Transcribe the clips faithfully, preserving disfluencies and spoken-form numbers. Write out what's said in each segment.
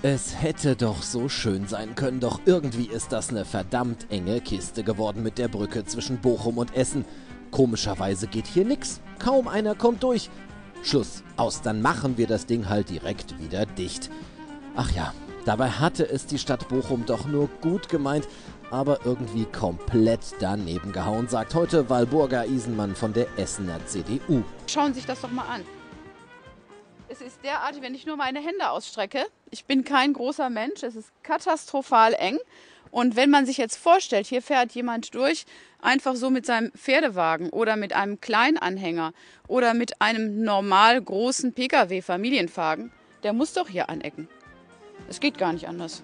Es hätte doch so schön sein können, doch irgendwie ist das eine verdammt enge Kiste geworden mit der Brücke zwischen Bochum und Essen. Komischerweise geht hier nix, kaum einer kommt durch. Schluss, aus, dann machen wir das Ding halt direkt wieder dicht. Ach ja, dabei hatte es die Stadt Bochum doch nur gut gemeint, aber irgendwie komplett daneben gehauen, sagt heute Walburga Isenmann von der Essener C D U. Schauen Sie sich das doch mal an. Es ist derartig, wenn ich nur meine Hände ausstrecke. Ich bin kein großer Mensch, es ist katastrophal eng. Und wenn man sich jetzt vorstellt, hier fährt jemand durch, einfach so mit seinem Pferdewagen oder mit einem Kleinanhänger oder mit einem normal großen Pkw-Familienwagen, der muss doch hier anecken. Es geht gar nicht anders.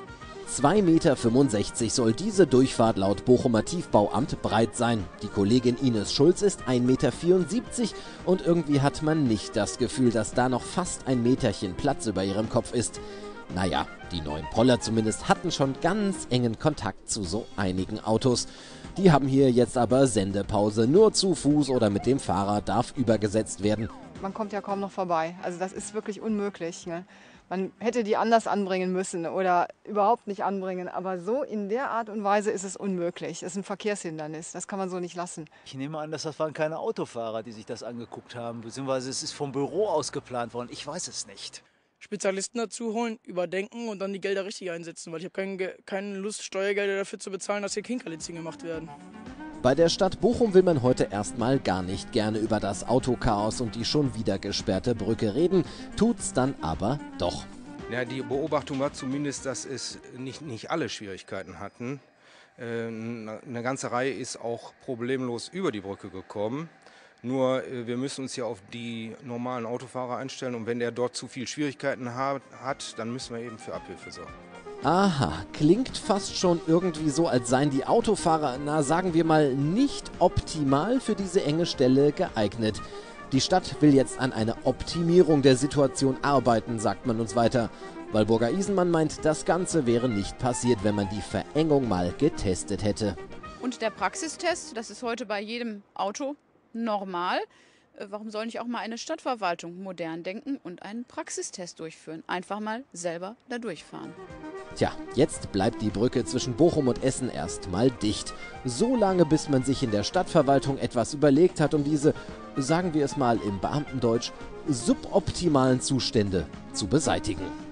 zwei Meter fünfundsechzig soll diese Durchfahrt laut Bochumer Tiefbauamt breit sein. Die Kollegin Ines Schulz ist ein Meter vierundsiebzig und irgendwie hat man nicht das Gefühl, dass da noch fast ein Meterchen Platz über ihrem Kopf ist. Naja, die neuen Poller zumindest hatten schon ganz engen Kontakt zu so einigen Autos. Die haben hier jetzt aber Sendepause. Nur zu Fuß oder mit dem Fahrrad darf übergesetzt werden. Man kommt ja kaum noch vorbei. Also das ist wirklich unmöglich, ne? Man hätte die anders anbringen müssen oder überhaupt nicht anbringen. Aber so in der Art und Weise ist es unmöglich. Es ist ein Verkehrshindernis. Das kann man so nicht lassen. Ich nehme an, dass das waren keine Autofahrer, die sich das angeguckt haben. Beziehungsweise es ist vom Büro aus geplant worden. Ich weiß es nicht. Spezialisten dazu holen, überdenken und dann die Gelder richtig einsetzen. Weil ich habe kein, keine Lust, Steuergelder dafür zu bezahlen, dass hier Kinkerlitzchen gemacht werden. Bei der Stadt Bochum will man heute erstmal gar nicht gerne über das Autochaos und die schon wieder gesperrte Brücke reden, tut's dann aber doch. Ja, die Beobachtung war zumindest, dass es nicht, nicht alle Schwierigkeiten hatten. Äh, eine ganze Reihe ist auch problemlos über die Brücke gekommen. Nur äh, wir müssen uns hier auf die normalen Autofahrer einstellen und wenn der dort zu viel Schwierigkeiten hat, hat dann müssen wir eben für Abhilfe sorgen. Aha, klingt fast schon irgendwie so, als seien die Autofahrer, na sagen wir mal, nicht optimal für diese enge Stelle geeignet. Die Stadt will jetzt an einer Optimierung der Situation arbeiten, sagt man uns weiter. Walburga Isenmann meint, das Ganze wäre nicht passiert, wenn man die Verengung mal getestet hätte. Und der Praxistest, das ist heute bei jedem Auto normal. Warum soll nicht auch mal eine Stadtverwaltung modern denken und einen Praxistest durchführen? Einfach mal selber da durchfahren. Tja, jetzt bleibt die Brücke zwischen Bochum und Essen erstmal dicht. So lange, bis man sich in der Stadtverwaltung etwas überlegt hat, um diese, sagen wir es mal im Beamtendeutsch, suboptimalen Zustände zu beseitigen.